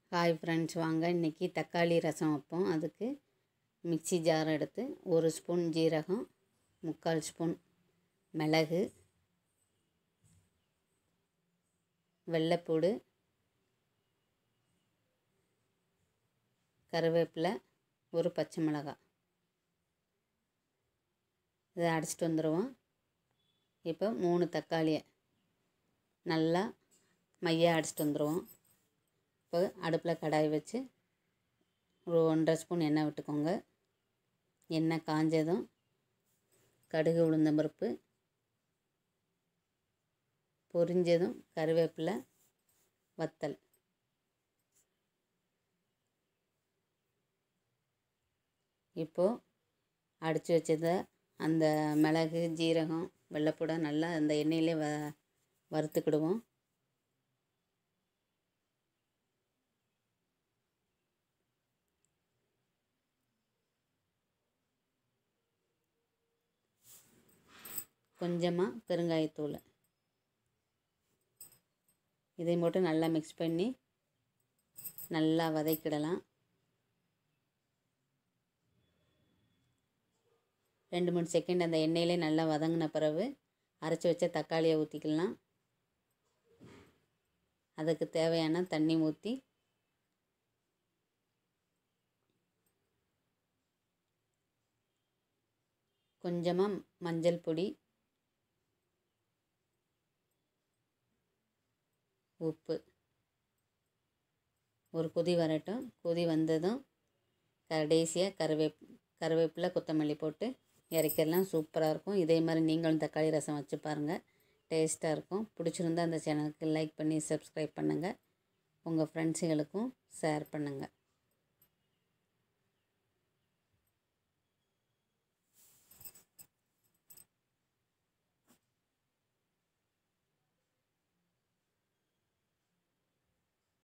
Hi friends, வாங்க இன்றைக்கி தக்காளி ரசம் வைப்போம். அதுக்கு மிக்ஸி ஜார் எடுத்து 1 ஸ்பூன் ஜீரகம், 3/4 ஸ்பூன் மிளகு, வெள்ளைப்பூடு, கருவேப்பிலை, ஒரு பச்சை மிளகாய் இதை அடிச்சிட்டு வந்துடுவோம். இப்போ 3 தக்காளியை நல்லா மையாக அடிச்சிட்டு வந்துடுவோம். இப்போ அடுப்பில் கடாய் வச்சு ஒரு 1.5 ஸ்பூன் எண்ணெய் விட்டுக்கோங்க. எண்ணெய் காஞ்சதும் கடுகு, உளுந்தம்பருப்பு பொரிஞ்சதும் கருவேப்பிலை, வத்தல். இப்போது அடித்து வச்சதை அந்த மிளகு, ஜீரகம், வெள்ளைப்பூடை நல்லா அந்த எண்ணெயிலே வறுத்துக்கிடுவோம். கொஞ்சமாக பெருங்காயத்தூள் இதையும் போட்டு நல்லா மிக்ஸ் பண்ணி நல்லா வதக்கிடலாம். 2-3 செகண்ட் அந்த எண்ணெயிலே நல்லா வதங்கின பிறகு அரைச்சி வச்ச தக்காளியை ஊற்றிக்கலாம். அதுக்கு தேவையான தண்ணி ஊற்றி கொஞ்சமாக மஞ்சள் பொடி, உப்பு, ஒரு கொதி வரட்டும். கொதி வந்ததும் கடைசியாக கருவேப்பிலை, கொத்தமல்லி போட்டு இறக்கிடலாம். சூப்பராக இருக்கும். இதே மாதிரி நீங்களும் தக்காளி ரசம் வச்சு பாருங்கள், டேஸ்ட்டாக இருக்கும். பிடிச்சிருந்தா அந்த சேனலுக்கு லைக் பண்ணி சப்ஸ்கிரைப் பண்ணுங்கள். உங்கள் ஃப்ரெண்ட்ஸுகளுக்கும் ஷேர் பண்ணுங்கள்.